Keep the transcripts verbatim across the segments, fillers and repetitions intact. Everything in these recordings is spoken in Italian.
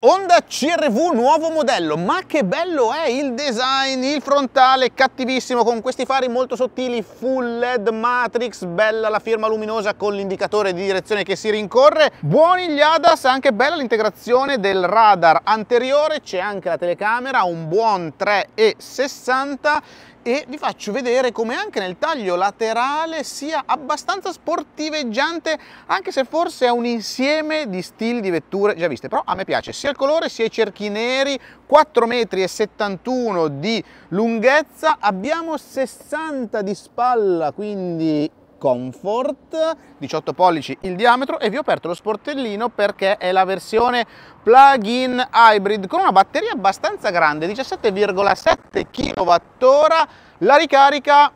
Honda C R V nuovo modello, ma che bello è il design, il frontale cattivissimo con questi fari molto sottili, full L E D matrix, bella la firma luminosa con l'indicatore di direzione che si rincorre, buoni gli A D A S, anche bella l'integrazione del radar anteriore, c'è anche la telecamera, un buon tre virgola sessanta e vi faccio vedere come anche nel taglio laterale sia abbastanza sportiveggiante, anche se forse è un insieme di stili di vetture già viste, però a me piace sia il colore sia i cerchi neri, quattro virgola settantuno metri di lunghezza, abbiamo sessanta di spalla, quindi comfort, diciotto pollici il diametro, e vi ho aperto lo sportellino perché è la versione plug-in hybrid con una batteria abbastanza grande, diciassette virgola sette chilowattora, la ricarica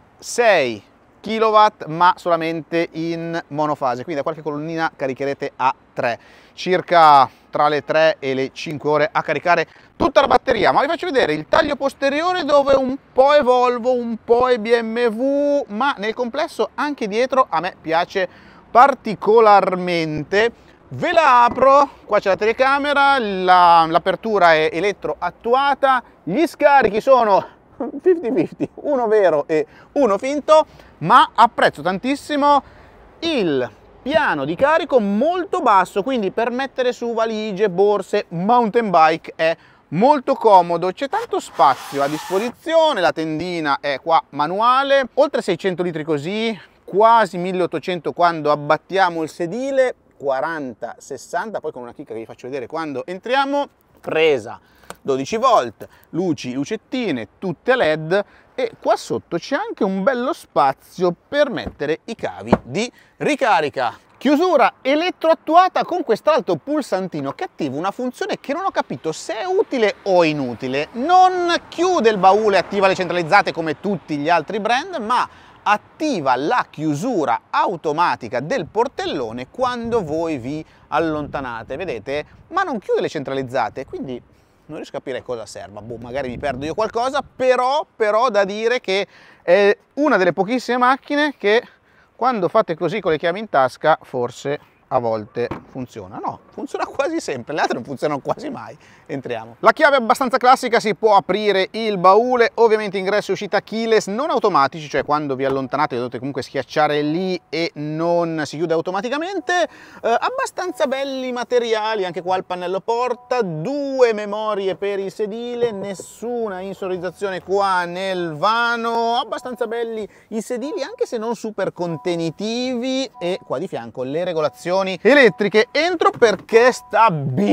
sei chilowatt ma solamente in monofase, quindi da qualche colonnina caricherete a tre, circa tra le tre e le cinque ore a caricare tutta la batteria. Ma vi faccio vedere il taglio posteriore, dove un po' è Volvo, un po' è B M W, ma nel complesso anche dietro a me piace particolarmente. Ve la apro, qua c'è la telecamera, l'apertura è elettroattuata, gli scarichi sono cinquanta cinquanta, uno vero e uno finto, ma apprezzo tantissimo il piano di carico molto basso, quindi per mettere su valigie, borse, mountain bike è molto comodo, c'è tanto spazio a disposizione, la tendina è qua manuale, oltre seicento litri così, quasi milleottocento quando abbattiamo il sedile, quaranta sessanta, poi con una chicca che vi faccio vedere quando entriamo, presa dodici volt, luci, lucettine, tutte L E D, e qua sotto c'è anche un bello spazio per mettere i cavi di ricarica. Chiusura elettroattuata con quest'altro pulsantino che attiva una funzione che non ho capito se è utile o inutile. Non chiude il baule, attiva le centralizzate come tutti gli altri brand, ma attiva la chiusura automatica del portellone quando voi vi allontanate, vedete? Ma non chiude le centralizzate, quindi non riesco a capire cosa serva, boh, magari mi perdo io qualcosa, però, però da dire che è una delle pochissime macchine che quando fate così con le chiavi in tasca forse a volte funziona. No, funziona quasi sempre, le altre non funzionano quasi mai. Entriamo. La chiave è abbastanza classica, si può aprire il baule, ovviamente ingresso e uscita keyless, non automatici, cioè quando vi allontanate dovete comunque schiacciare lì e non si chiude automaticamente. Eh, abbastanza belli materiali, anche qua il pannello porta, due memorie per il sedile, nessuna insonorizzazione qua nel vano, abbastanza belli i sedili anche se non super contenitivi, e qua di fianco le regolazioni elettriche. Entro perché sta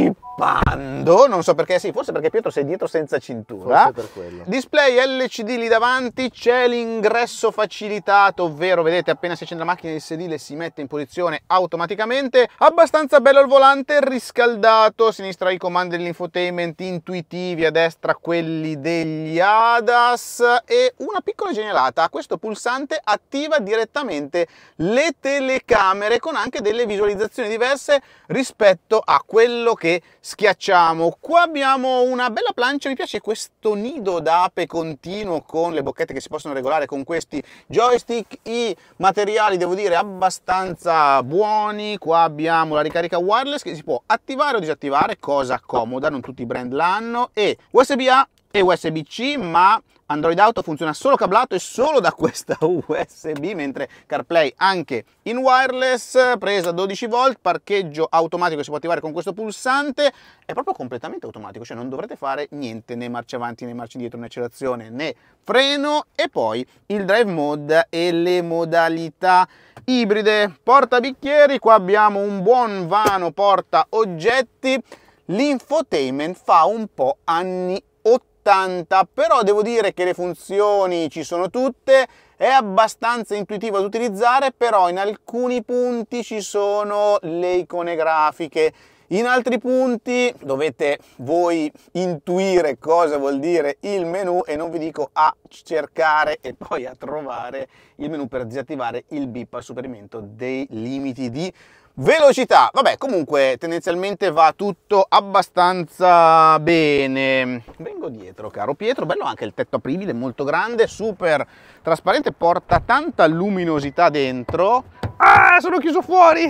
bippando, non so perché, sì, forse perché Pietro sei dietro senza cintura. Forse per quello. Display L C D lì davanti, c'è l'ingresso facilitato, ovvero vedete appena si accende la macchina il sedile si mette in posizione automaticamente. Abbastanza bello il volante, riscaldato, a sinistra i comandi dell'infotainment intuitivi, a destra quelli degli A D A S, e una piccola genialata, questo pulsante attiva direttamente le telecamere con anche delle visualizzazioni diverse rispetto a quello che schiacciamo. Qua abbiamo una bella plancia, mi piace questo nido d'ape continuo con le bocchette che si possono regolare con questi joystick, i materiali devo dire abbastanza buoni. Qua abbiamo la ricarica wireless che si può attivare o disattivare, cosa comoda, non tutti i brand l'hanno, e U S B A e U S B C, ma Android Auto funziona solo cablato e solo da questa U S B, mentre CarPlay anche in wireless, presa dodici volt, parcheggio automatico si può attivare con questo pulsante, è proprio completamente automatico, cioè non dovrete fare niente, né marcia avanti né marcia indietro né accelerazione né freno. E poi il drive mode e le modalità ibride. Porta bicchieri, qua abbiamo un buon vano porta oggetti, l'infotainment fa un po' anni ottanta, però devo dire che le funzioni ci sono tutte, è abbastanza intuitivo da utilizzare, però in alcuni punti ci sono le icone grafiche, in altri punti dovete voi intuire cosa vuol dire il menu, e non vi dico a cercare e poi a trovare il menu per disattivare il bip al superamento dei limiti di Velocità, vabbè, comunque tendenzialmente va tutto abbastanza bene. Vengo dietro, caro Pietro, bello anche il tetto apribile, molto grande, super trasparente, porta tanta luminosità dentro. Ah, sono chiuso fuori!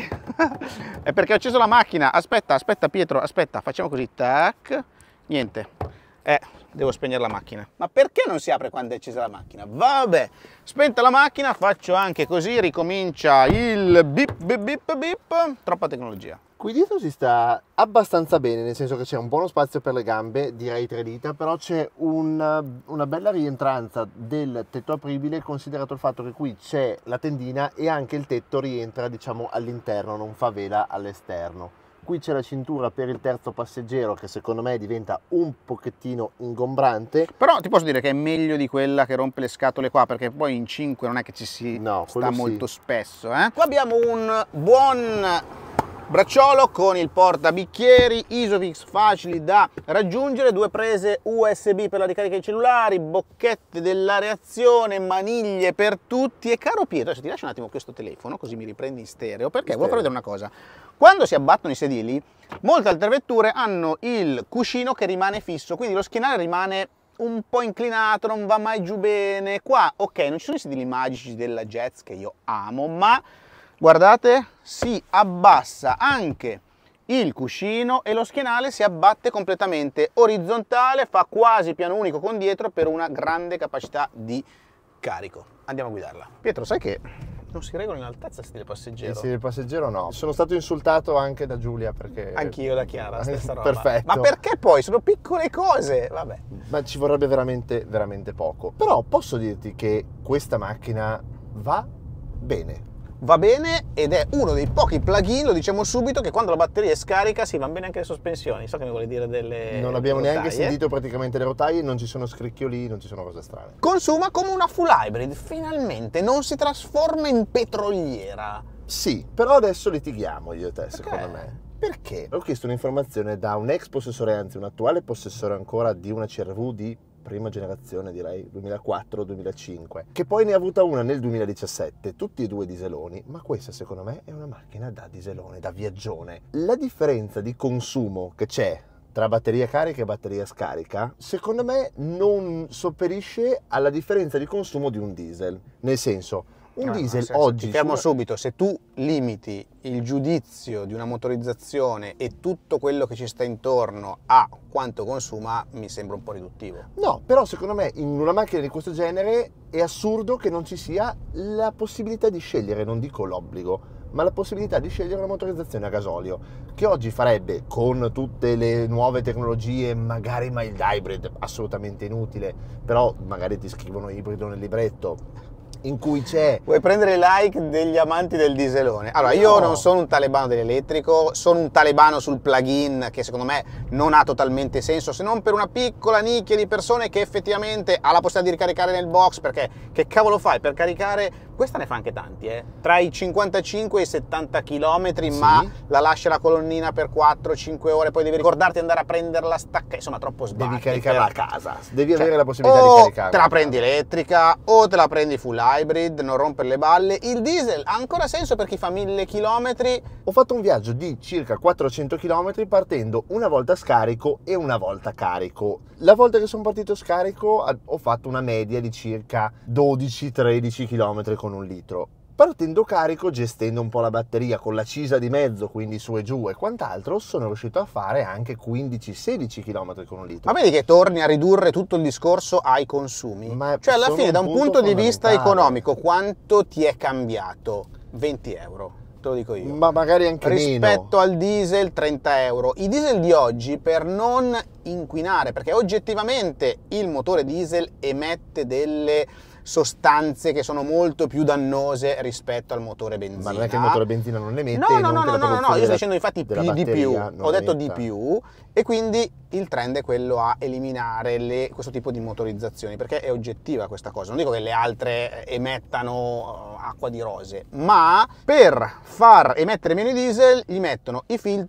È perché ho acceso la macchina. Aspetta, aspetta Pietro, aspetta, facciamo così, tac, niente. Eh, devo spegnere la macchina. Ma perché non si apre quando è accesa la macchina? Vabbè, spenta la macchina, faccio anche così, ricomincia il bip bip bip bip. Troppa tecnologia. Qui dietro si sta abbastanza bene, nel senso che c'è un buono spazio per le gambe, direi tre dita, però c'è una, una bella rientranza del tetto apribile, considerato il fatto che qui c'è la tendina e anche il tetto rientra, diciamo, all'interno, non fa vela all'esterno. Qui c'è la cintura per il terzo passeggero che secondo me diventa un pochettino ingombrante. Però ti posso dire che è meglio di quella che rompe le scatole qua, perché poi in cinque non è che ci si no, sta molto sì. spesso. Eh? Qua abbiamo un buon bracciolo con il portabicchieri, Isofix facili da raggiungere, due prese U S B per la ricarica dei cellulari, bocchette della reazione, maniglie per tutti. E caro Pietro, adesso ti lascio un attimo questo telefono così mi riprendi in stereo, perché voglio far vedere una cosa. Quando si abbattono i sedili, molte altre vetture hanno il cuscino che rimane fisso, quindi lo schienale rimane un po' inclinato, non va mai giù bene. Qua, ok, non ci sono i sedili magici della Jazz che io amo, ma guardate, si abbassa anche il cuscino e lo schienale si abbatte completamente orizzontale, fa quasi piano unico con dietro per una grande capacità di carico. Andiamo a guidarla. Pietro, sai che non si regola in altezza il sedile passeggero? Il sedile passeggero no. Sono stato insultato anche da Giulia perché... Anch'io da Chiara, stessa roba. Perfetto. Ma perché poi? Sono piccole cose, vabbè. Ma ci vorrebbe veramente, veramente poco. Però posso dirti che questa macchina va bene. Va bene ed è uno dei pochi plugin, lo diciamo subito, che quando la batteria è scarica si vanno bene anche le sospensioni. So che mi vuole dire delle Non abbiamo rotaie. neanche sentito praticamente le rotaie, non ci sono scricchioli, non ci sono cose strane. Consuma come una full hybrid, finalmente non si trasforma in petroliera. Sì, però adesso litighiamo io e te, Perché? secondo me. Perché? Ho chiesto un'informazione da un ex possessore, anzi un attuale possessore ancora di una C R V di prima generazione, direi duemilaquattro duemilacinque, che poi ne ha avuta una nel duemiladiciassette, tutti e due dieseloni, ma questa secondo me è una macchina da dieselone, da viaggione. La differenza di consumo che c'è tra batteria carica e batteria scarica, secondo me non sopperisce alla differenza di consumo di un diesel, nel senso, un No, diesel senso, oggi... Ti fermo su... subito, se tu limiti il giudizio di una motorizzazione e tutto quello che ci sta intorno a quanto consuma, mi sembra un po' riduttivo. No, però secondo me in una macchina di questo genere è assurdo che non ci sia la possibilità di scegliere, non dico l'obbligo, ma la possibilità di scegliere una motorizzazione a gasolio, che oggi farebbe, con tutte le nuove tecnologie, magari mild hybrid, assolutamente inutile, però magari ti scrivono ibrido nel libretto, in cui c'è... Vuoi prendere i like degli amanti del dieselone? Allora, No. io non sono un talebano dell'elettrico, sono un talebano sul plug-in che secondo me non ha totalmente senso, se non per una piccola nicchia di persone che effettivamente ha la possibilità di ricaricare nel box, perché che cavolo fai per caricare? Questa ne fa anche tanti, eh? Tra i cinquantacinque e i settanta chilometri, Sì. ma la lascia la colonnina per quattro cinque ore, poi devi ricordarti di andare a prenderla, stacca, insomma troppo sbatti. Devi caricarla per... a casa, devi Cioè, avere la possibilità o di caricarla. te la prendi elettrica o te la prendi full hybrid, non rompere le balle. Il diesel ha ancora senso per chi fa mille chilometri. Ho fatto un viaggio di circa quattrocento chilometri partendo una volta scarico e una volta carico. La volta che sono partito scarico ho fatto una media di circa dodici tredici chilometri con un litro. Partendo carico, gestendo un po' la batteria con la cisa di mezzo, quindi su e giù e quant'altro, sono riuscito a fare anche quindici sedici chilometri con un litro. Ma vedi che torni a ridurre tutto il discorso ai consumi? Ma cioè alla sono fine un da un punto punto di vista fondamentale. economico quanto ti è cambiato? venti euro, te lo dico io. Ma magari anche Rispetto meno. al diesel trenta euro. I diesel di oggi, per non inquinare, perché oggettivamente il motore diesel emette delle sostanze che sono molto più dannose rispetto al motore benzina. Ma non è che il motore benzina non emette? No, no, no, non no, che la no, no, no, produzione io sto della- dicendo infatti della più di più, batteria non ho detto di emetta. più, e quindi il trend è quello a eliminare le, questo tipo di motorizzazioni, perché è oggettiva questa cosa. Non dico che le altre emettano acqua di rose, ma per far emettere meno i diesel gli mettono i filtri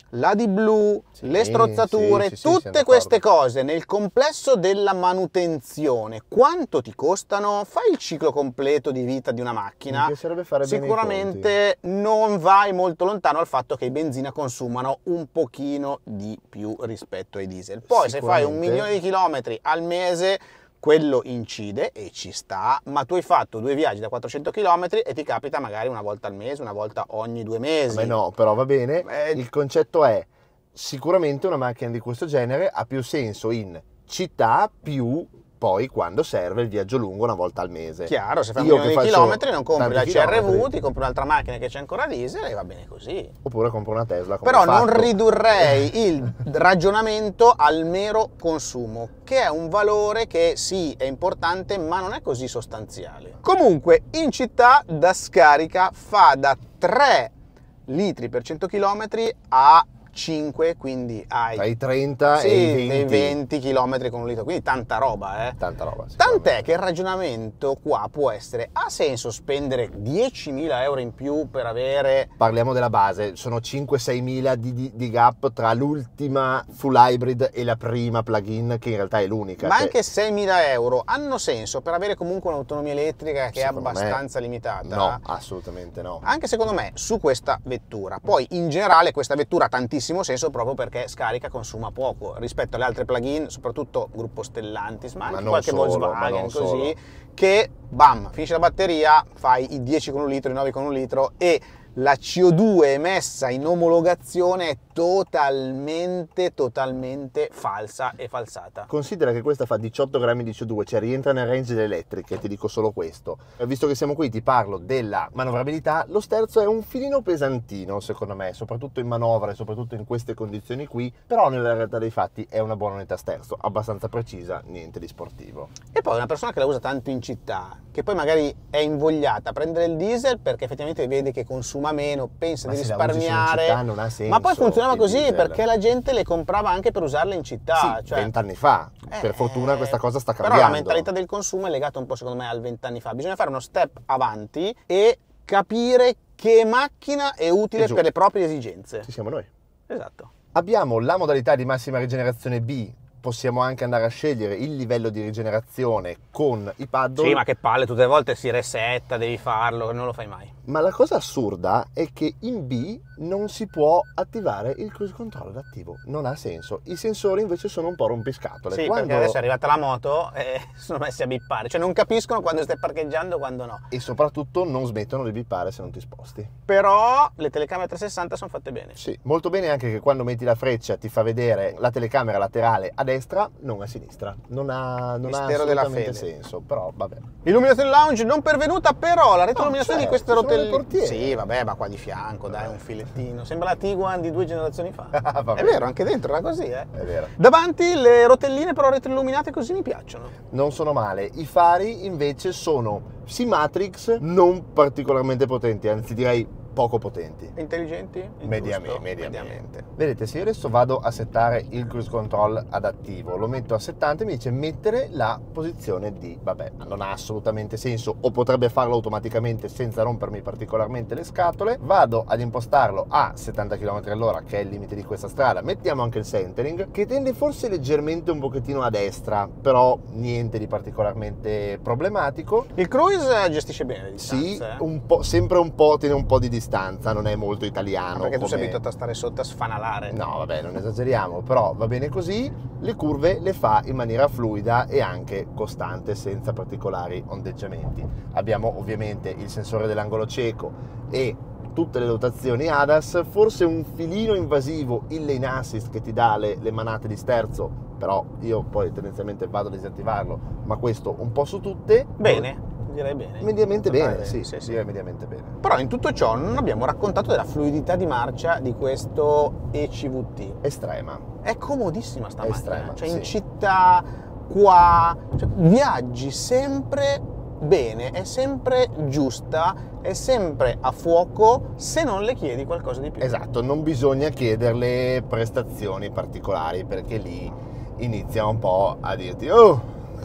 la di blu, Sì, le strozzature, sì, sì, sì, siamo tutte queste d'accordo. cose nel complesso della manutenzione, quanto ti costano? Fai il ciclo completo di vita di una Mi macchina. piacerebbe fare bene i conti. Sicuramente non vai molto lontano al fatto che i benzina consumano un pochino di più rispetto ai diesel. Poi se fai un Sicuramente. milione di chilometri al mese, quello incide e ci sta, ma tu hai fatto due viaggi da quattrocento chilometri e ti capita magari una volta al mese, una volta ogni due mesi. Beh no, però va bene. Eh, Il concetto è, sicuramente una macchina di questo genere ha più senso in città più poi quando serve il viaggio lungo una volta al mese. Chiaro, se fai un Io milione che di faccio chilometri non compri la tanti C R V, chilometri, ti compri un'altra macchina che c'è ancora diesel e va bene così. oppure compro una Tesla come Però ho non fatto. ridurrei il ragionamento al mero consumo, che è un valore che sì, è importante, ma non è così sostanziale. Comunque, in città da scarica fa da tre litri per cento chilometri a cinque, quindi hai Tra i trenta sì, e i venti. dei venti chilometri con un litro, quindi tanta roba, eh. Tanta roba. Tant'è sicuramente. che il ragionamento qua può essere: ha senso spendere diecimila euro in più per avere... Parliamo della base, sono cinque sei mila di, di, di gap tra l'ultima full hybrid e la prima plug-in, che in realtà è l'unica. Ma cioè, anche seimila euro hanno senso per avere comunque un'autonomia elettrica che è secondo me, abbastanza limitata? No, assolutamente no. Anche secondo me su questa vettura. Poi in generale questa vettura ha tantissimo senso proprio perché scarica, consuma poco rispetto alle altre plug-in, soprattutto gruppo Stellantis, ma anche non qualche solo, ma Volkswagen non così, solo. che bam, finisce la batteria, fai i dieci con un litro, i nove con un litro e la C O due emessa in omologazione è totalmente, totalmente falsa e falsata. Considera che questa fa diciotto grammi di C O due, cioè rientra nel range delle elettriche, ti dico solo questo. Visto che siamo qui, ti parlo della manovrabilità. Lo sterzo è un filino pesantino, secondo me, soprattutto in manovra e soprattutto in queste condizioni qui, però nella realtà dei fatti è una buona unità sterzo, abbastanza precisa, niente di sportivo. E poi una persona che la usa tanto in città, che poi magari è invogliata a prendere il diesel perché effettivamente vede che consuma meno, pensa Ma di se la usi solo in risparmiare, città non ha senso, ma poi funzionava il così diesel. perché la gente le comprava anche per usarle in città. Sì, cioè, vent'anni fa, eh, per fortuna questa cosa sta però cambiando. la mentalità del consumo è legata un po' secondo me al vent'anni fa, bisogna fare uno step avanti e capire che macchina è utile E giù. per le proprie esigenze. Ci siamo noi. Esatto. Abbiamo la modalità di massima rigenerazione B, possiamo anche andare a scegliere il livello di rigenerazione con i paddle. Sì, ma che palle, tutte le volte si resetta, devi farlo, non lo fai mai. Ma la cosa assurda è che in B non si può attivare il cruise control adattivo, non ha senso. I sensori invece sono un po' rompiscatole. Sì, Quando... perché adesso è arrivata la moto e sono messi a bippare, cioè non capiscono quando stai parcheggiando e quando no. E soprattutto non smettono di bippare se non ti sposti. Però le telecamere trecentosessanta sono fatte bene. Sì, molto bene anche che quando metti la freccia ti fa vedere la telecamera laterale a destra, non a sinistra. Non ha, non ha Mistero della assolutamente fede. senso, però vabbè. Illuminazione lounge non pervenuta, però la retroilluminazione No, di queste c'è, ci sono le rotelline... portiere. Sì, vabbè, ma qua di fianco, dai, un filettino. Sembra la Tiguan di due generazioni fa. Vabbè. È vero, anche dentro era così, eh. È vero. Davanti le rotelline però retroilluminate così mi piacciono. Non sono male. I fari invece sono Simatrix, non particolarmente potenti, anzi direi poco potenti. Intelligenti? Il Mediamente, giusto? mediamente. Vedete, se io adesso vado a settare il cruise control adattivo, lo metto a settanta e mi dice mettere la posizione D. Vabbè, non ha assolutamente senso, o potrebbe farlo automaticamente senza rompermi particolarmente le scatole. Vado ad impostarlo a settanta chilometri all'ora, che è il limite di questa strada. Mettiamo anche il centering, che tende forse leggermente un pochettino a destra, però niente di particolarmente problematico. Il cruise gestisce bene le distanze. Sì, eh. un po', sempre un po', tiene un po' di distanza, non è molto italiano. Perché tu sei come- abituato a stare sotto a sfanalare. No, vabbè, non esageriamo, però va bene così. Le curve le fa in maniera fluida e anche costante, senza particolari ondeggiamenti. Abbiamo ovviamente il sensore dell'angolo cieco e tutte le dotazioni A D A S, forse un filino invasivo il lane assist che ti dà le, le manate di sterzo, però io poi tendenzialmente vado a disattivarlo, ma questo un po' su tutte. Bene, direi bene. Mediamente Totale, bene, sì, sì, sì. direi mediamente bene. Però in tutto ciò non abbiamo raccontato della fluidità di marcia di questo E C V T. Estrema. È comodissima sta È macchina, estrema, cioè sì. in città, qua, cioè, viaggi sempre bene, è sempre giusta, è sempre a fuoco se non le chiedi qualcosa di più. Esatto, non bisogna chiederle prestazioni particolari perché lì inizia un po' a dirti oh,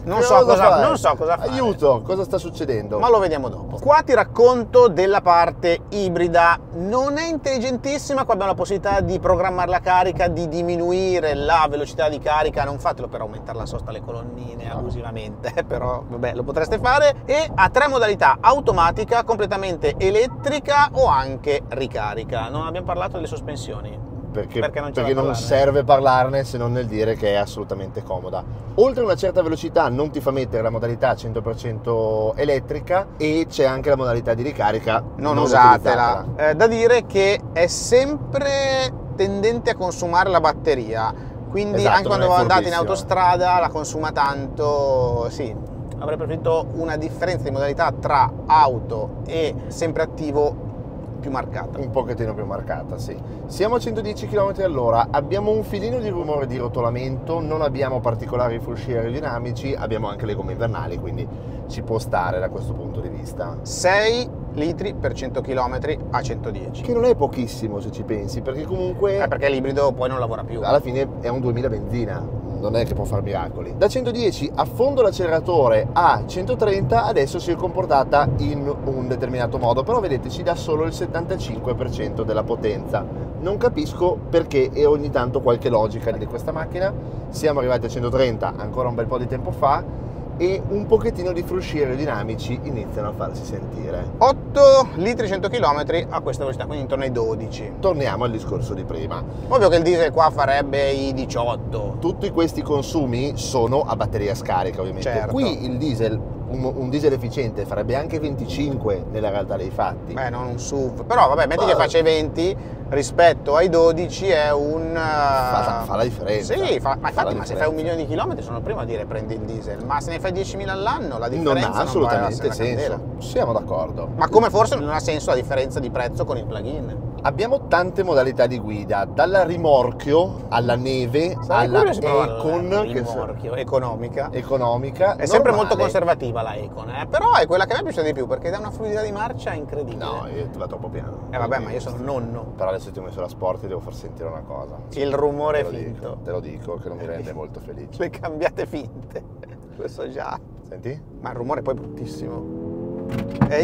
Non Che so cosa, fare? non so cosa fare. Aiuto, cosa sta succedendo? Ma lo vediamo dopo. Qua ti racconto della parte ibrida. Non è intelligentissima, qua abbiamo la possibilità di programmare la carica, di diminuire la velocità di carica. Non fatelo per aumentare la sosta alle colonnine No. abusivamente, però vabbè, lo potreste fare. E ha tre modalità: automatica, completamente elettrica o anche ricarica. Non abbiamo parlato delle sospensioni. Perché, Perché non c'è perché da non parlarne. serve parlarne se non nel dire che è assolutamente comoda. Oltre una certa velocità non ti fa mettere la modalità cento per cento elettrica e c'è anche la modalità di ricarica. Non, non usatela. utilizzatela. Eh, da dire che è sempre tendente a consumare la batteria, quindi Esatto, anche quando non è andate in furbissima. autostrada la consuma tanto. Sì, avrei preferito una differenza di modalità tra auto e sempre attivo più marcata. Un pochettino più marcata, sì. Siamo a centodieci chilometri all'ora, abbiamo un filino di rumore di rotolamento, non abbiamo particolari frusci aerodinamici, abbiamo anche le gomme invernali, quindi ci può stare da questo punto di vista. sei litri per cento chilometri a centodieci. Che non è pochissimo se ci pensi, perché comunque Eh, perché l'ibrido poi non lavora più. alla fine è un duemila benzina, non è che può fare miracoli. Da centodieci affondo l'acceleratore a centotrenta, adesso si è comportata in un determinato modo, però vedete ci dà solo il settantacinque per cento della potenza. Non capisco perché e ogni tanto qualche logica di questa macchina. Siamo arrivati a centotrenta ancora un bel po' di tempo fa e un pochettino di frusci aerodinamici iniziano a farsi sentire. otto litri cento chilometri a questa velocità, quindi intorno ai dodici. Torniamo al discorso di prima. Ovvio che il diesel qua farebbe i diciotto. Tutti questi consumi sono a batteria scarica, ovviamente. Certo. Qui il diesel, un, un diesel efficiente farebbe anche venticinque nella realtà dei fatti. Beh, non un S U V. Però vabbè, metti Ma- che faccia i venti rispetto ai dodici è un... Fa, fa la differenza. Sì, fa- ma Fa la infatti, ma se fai un milione di chilometri sono il primo a dire prendi il diesel. Ma se ne fai diecimila all'anno la Non differenza ha non, assolutamente vale la senso. candela. Siamo d'accordo. Ma come forse non ha senso la differenza di prezzo con il plug-in. Abbiamo tante modalità di guida, dalla rimorchio alla neve Sarei alla curioso di provare Econ, la che so- rimorchio, economica. economica. È sempre normale. molto conservativa la Econ, eh? Però è quella che a me piace di più perché dà una fluidità di marcia incredibile. No, io va troppo piano. Eh vabbè, ma io sono nonno. Però adesso ti ho messo la sport e devo far sentire una cosa. Il rumore Te lo finto. dico, te lo dico che non mi rende molto felice. Le cambiate finte. Lo so già. Senti? Ma il rumore poi è bruttissimo. È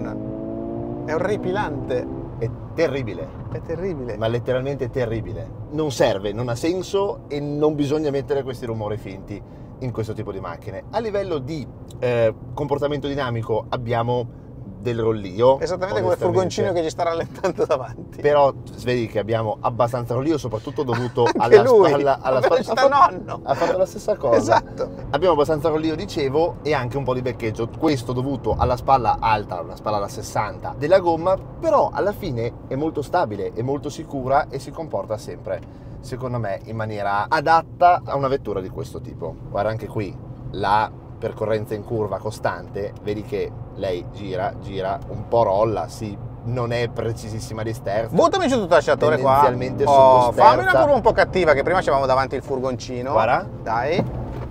e-tron. È orripilante. È terribile. È terribile. Ma letteralmente terribile. Non serve, non ha senso e non bisogna mettere questi rumori finti in questo tipo di macchine. A livello di eh, comportamento dinamico abbiamo del rollio. Esattamente come il furgoncino che ci sta rallentando davanti. Però vedi che abbiamo abbastanza rollio, soprattutto dovuto Anche alla lui, spalla. Alla a spalla. velocità Ha fatto- nonno. Ha fatto la stessa cosa. Esatto. Abbiamo abbastanza rollio, dicevo, e anche un po' di beccheggio. Questo dovuto alla spalla alta, una spalla da sessanta della gomma, però alla fine è molto stabile, è molto sicura e si comporta sempre, secondo me, in maniera adatta a una vettura di questo tipo. Guarda anche qui, la percorrenza in curva costante, vedi che lei gira, gira, un po' rolla, sì, non è precisissima di sterzo. Buttami giù tutto lasciatore qua. Tendenzialmente Oh, sotto fammi una sterza. curva un po' cattiva che prima c'avevamo davanti il furgoncino. Guarda. Dai.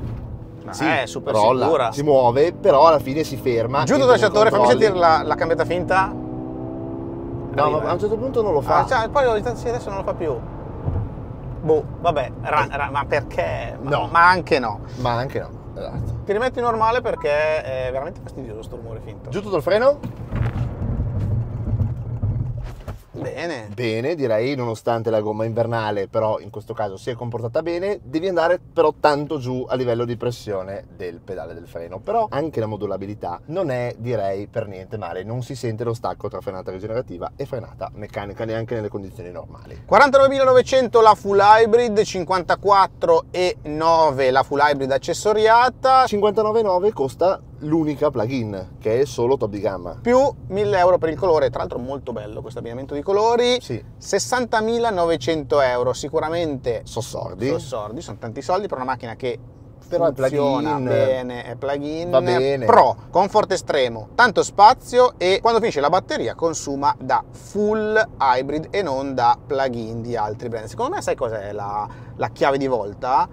No, Sì, è super rolla, sicura. si muove, però alla fine si ferma. Giù e tutto con i lasciatore, fammi controlli- sentire la, la cambiata finta. No, Arriva, ma a un eh. certo punto non lo fa. Ah, cioè, poi ogni tanto sì, adesso non lo fa più. Boh, vabbè, ra- ra- ma perché? Ma, No. ma anche no. Ma anche no, esatto. Ti rimetti normale perché è veramente fastidioso sto rumore finto. Giù tutto il freno? Bene. Bene, direi, nonostante la gomma invernale, però in questo caso si è comportata bene. Devi andare però tanto giù a livello di pressione del pedale del freno. Però anche la modulabilità non è, direi, per niente male. Non si sente lo stacco tra frenata rigenerativa e frenata meccanica, neanche nelle condizioni normali. quarantanovemilanovecento la full hybrid, cinquantaquattro e nove la full hybrid accessoriata, cinquantanove virgola nove costa l'unica plug-in, che è solo top di gamma. più mille euro per il colore, tra l'altro molto bello questo abbinamento di colori, Sì, sessantamila novecento euro, sicuramente sossordi. sordi, sono tanti soldi per una macchina che Però è funziona plug-in, bene, è plug-in, va bene. Pro, comfort estremo, tanto spazio e quando finisce la batteria consuma da full hybrid e non da plug-in di altri brand. Secondo me sai cos'è la, la chiave di volta?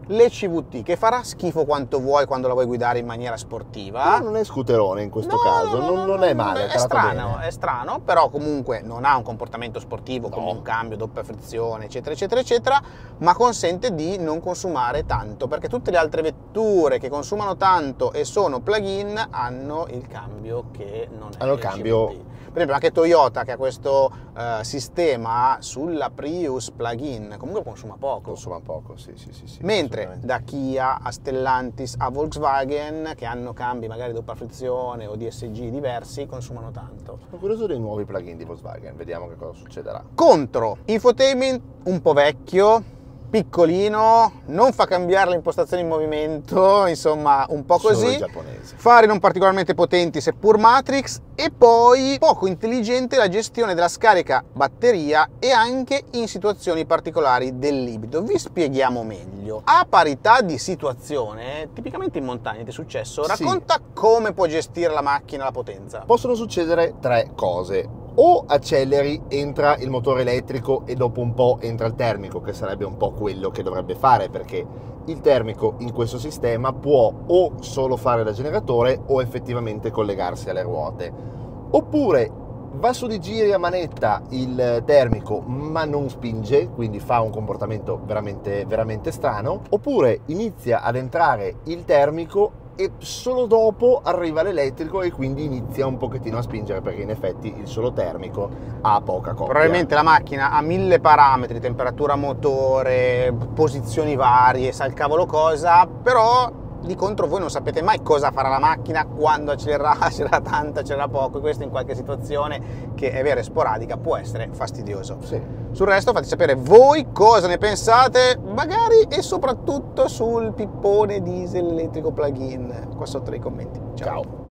l'E C V T, che farà schifo quanto vuoi quando la vuoi guidare in maniera sportiva. Però non è scooterone in questo No, caso, no, non, no, non no, è male, è è trattato strano, bene. è strano, però comunque non ha un comportamento sportivo come No. un cambio, doppia frizione, eccetera, eccetera, eccetera, ma consente di non consumare tanto, perché tutte le altre vetture che consumano tanto e sono plug-in hanno il cambio che non è Hanno il l'E C V T. cambio. Per esempio anche Toyota, che ha questo eh, sistema sulla Prius plug-in, comunque consuma poco. Consuma poco, sì, sì, sì. sì Mentre assolutamente. da Kia a Stellantis a Volkswagen, che hanno cambi magari doppia frizione o D S G diversi, consumano tanto. Sono curioso dei nuovi plugin di Volkswagen, vediamo che cosa succederà. Contro, infotainment un po' vecchio, piccolino, non fa cambiare le impostazioni in movimento, insomma un po' Solo così. i giapponesi. Fari non particolarmente potenti, seppur Matrix, e poi poco intelligente la gestione della scarica batteria e anche in situazioni particolari dell'ibrido. Vi spieghiamo meglio. A parità di situazione, tipicamente in montagna ti è successo, Sì. racconta come può gestire la macchina la potenza. Possono succedere tre cose. O acceleri, entra il motore elettrico e dopo un po' entra il termico, che sarebbe un po' quello che dovrebbe fare, perché il termico in questo sistema può o solo fare da generatore o effettivamente collegarsi alle ruote. Oppure va su di giri a manetta il termico ma non spinge, quindi fa un comportamento veramente, veramente strano. Oppure inizia ad entrare il termico e solo dopo arriva l'elettrico e quindi inizia un pochettino a spingere, perché in effetti il solo termico ha poca coppia. Probabilmente la macchina ha mille parametri, temperatura motore, posizioni varie, sa il cavolo cosa, però di contro voi non sapete mai cosa farà la macchina, quando accelererà, accelererà tanto, accelererà poco, e questo in qualche situazione che è vera e sporadica può essere fastidioso. Sì. Sul resto fate sapere voi cosa ne pensate, magari e soprattutto sul pippone diesel elettrico plug-in qua sotto nei commenti. Ciao! Ciao.